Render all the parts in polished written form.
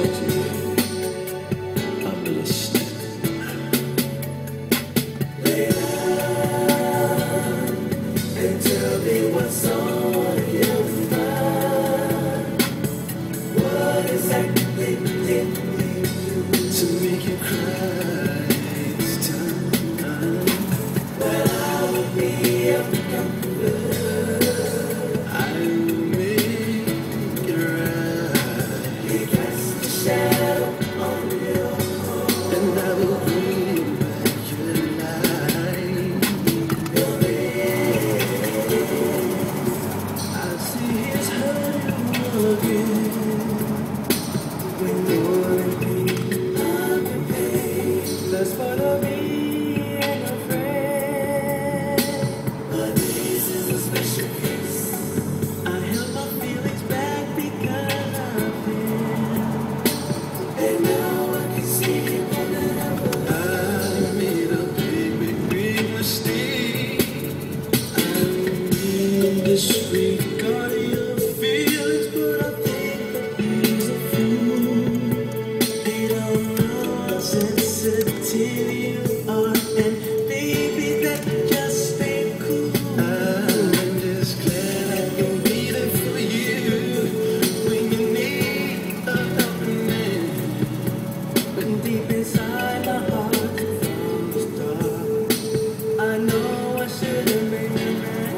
talk to you. I'm listening. Lay down and tell me what's on your mind. What exactly did we do to make you cry this time? Well, I will be your comfort. I will make it right. He casts a shadow on your heart, and I will bring back your light. Your name. I see his hand again. When you're in pain, I'm in pain. That's part of me and a friend. But this is a special case. I held my feelings back because I feel. And now I can see it more than ever. I made a big mistake. I disregard your feelings, but I think that he's a fool. They don't know how sensitive you are, and baby, that just ain't cool. I'm just glad I can be there for you when you need a helping hand. But deep inside my heart, from the start, I know I should have made you mad.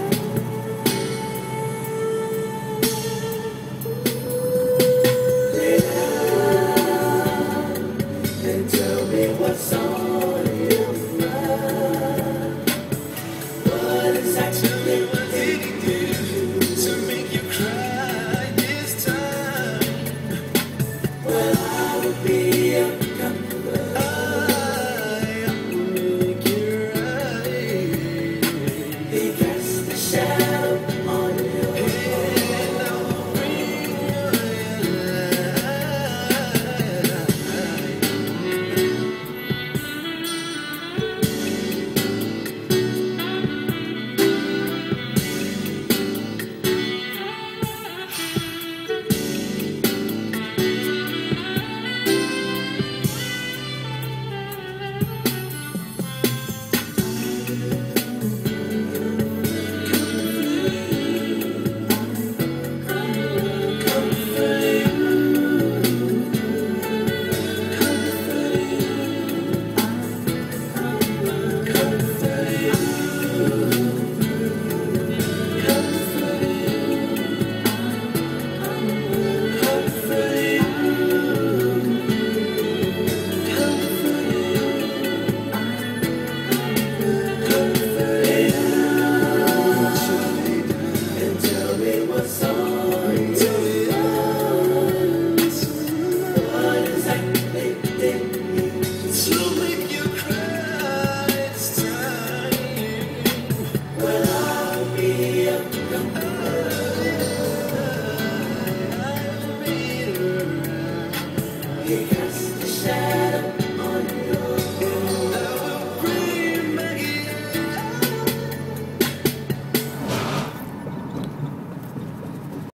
Lay down and tell me what's on your mind. What exactly did he do to make you cry this time? Well, I will be your comfort. I will make it right. He casts a shadow on your heart, and I will bring your and tell me what's on your mind. What exactly did you do to make you cry this time? Well, I'll be your comfort. I'll be right.